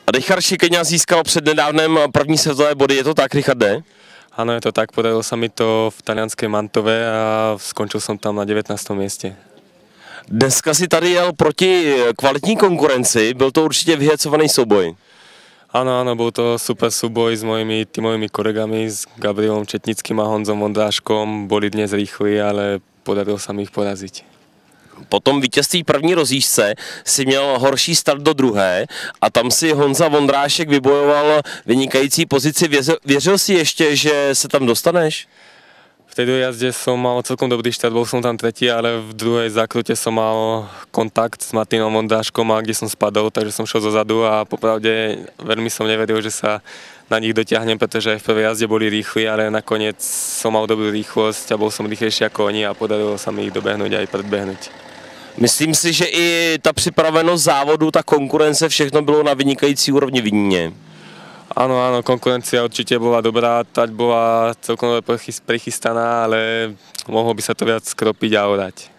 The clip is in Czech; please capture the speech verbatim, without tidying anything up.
Richard Šikeňa získal přednedávnem první světové body, je to tak, Richarde? Áno, je to tak, podarilo sa mi to v talianskej Mantove a skončil som tam na devätnástom mieste. Dneska si tady jel proti kvalitní konkurenci, byl to určitě vyhecovaný souboj. Áno, áno, bol to super súboj s mojimi tímovými kolegami, s Gabrielom Četnickým a Honzom Vondráškom. Boli dnes rýchli, ale podarilo sa mi ich poraziť. Po tom vítězství první rozjížďce si měl horší start do druhé a tam si Honza Vondrášek vybojoval vynikající pozici. Věřil, věřil si ještě, že se tam dostaneš? V tej druhej jazde som mal celkom dobrý štart, bol som tam tretí, ale v druhej zákrute som mal kontakt s Martinom Vondráškom, a kde som spadol, takže som šel zozadu a popravde veľmi som neveril, že sa na nich dotiahnem, pretože aj v prvej jazde boli rýchli, ale nakoniec som mal dobrú rýchlosť a bol som rýchlejší ako oni a podarilo sa mi ich dobehnúť aj predbehnúť. Myslím si, že i ta připravenost závodu, ta konkurence, všechno bylo na vynikající úrovni v Jiníně. Áno, áno, konkurencia určite bola dobrá, tať bola celkom prichystaná, ale mohlo by sa to viac skropiť a orať.